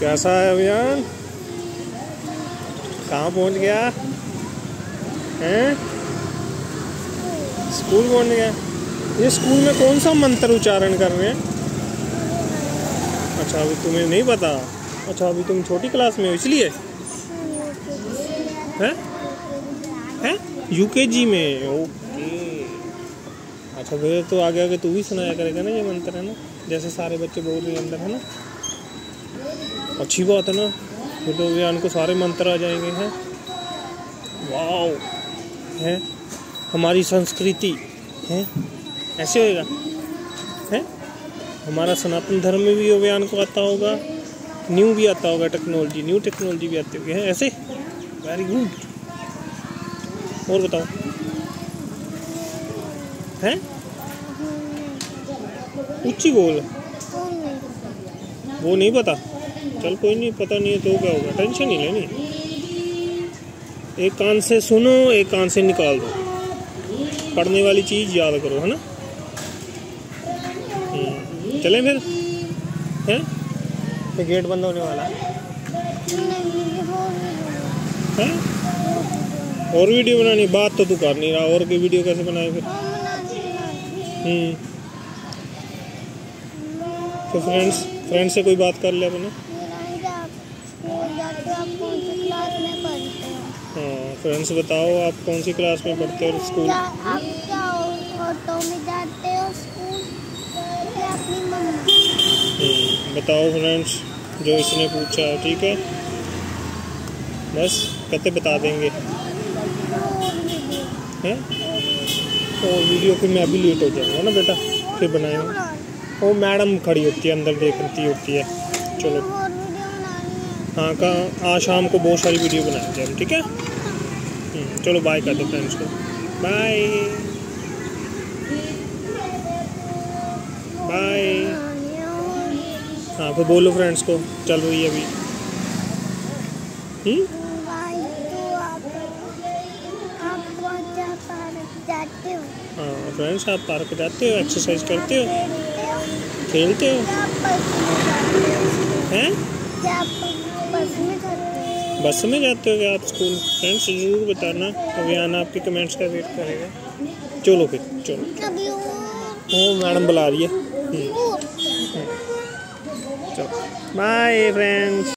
कैसा है अभियान? कहाँ पहुँच गया हैं? स्कूल पहुँच गया। ये स्कूल में कौन सा मंत्र उच्चारण कर रहे हैं? अच्छा अभी तुम्हें नहीं पता। अच्छा अभी तुम छोटी क्लास में हो इसलिए हैं? हैं? यूकेजी में। ओके। अच्छा फिर तो आगे आगे तू भी सुनाया करेगा ना ये मंत्र, है ना, जैसे सारे बच्चे बोल रहे हैं अंदर, है ना। अच्छी बात है ना, फिर तो अभियान को सारे मंत्र आ जाएंगे हैं। वाओ है हमारी संस्कृति है, ऐसे होएगा है। हमारा सनातन धर्म में भी अभियान को आता होगा, न्यू भी आता होगा टेक्नोलॉजी, न्यू टेक्नोलॉजी भी आती होगी है ऐसे। Very good. और बताओ हैं? ऊंची बोल। वो नहीं पता, चल कोई नहीं, पता नहीं है तो क्या होगा, टेंशन नहीं लेनी। एक कान से सुनो, एक कान से निकाल दो, पढ़ने वाली चीज याद करो, है ना। चलें फिर हैं? तो गेट बंद होने वाला है। और वीडियो बनानी, बात तो तू कर नहीं रहा, और की वीडियो कैसे बनाए फिर? तो फ्रेंड्स से कोई बात कर ले अपने। हाँ फ्रेंड्स बताओ, आप कौन सी क्लास में पढ़ते हो? स्कूल आप क्या ऑटो में जाते हो स्कूल या अपनी मम्मी? बताओ फ्रेंड्स, जो इसने पूछा, ठीक है बस कहते बता देंगे हैं। और वीडियो फिर मैं अभी लेट हो जाऊँगा ना बेटा, फिर बनाएंगे। वो मैडम खड़ी होती है अंदर, देखती होती है। चलो हाँ कहाँ, आज शाम को बहुत सारी वीडियो बनाएंगे हम, ठीक है। चलो बाय कर दो फ्रेंड्स को, बाय बाय। हाँ फिर बोलो फ्रेंड्स को, चल रही है अभी। हाँ फ्रेंड्स, आप पार्क जाते हो, एक्सरसाइज करते हो, खेलते हो हैं? बस में जाते हो क्या आप स्कूल? फ्रेंड्स जरूर बताना, अभियान आपके कमेंट्स का वेट करेगा। चलो फिर चलो, वो मैडम बुला रही है। चलो बाय फ्रेंड्स।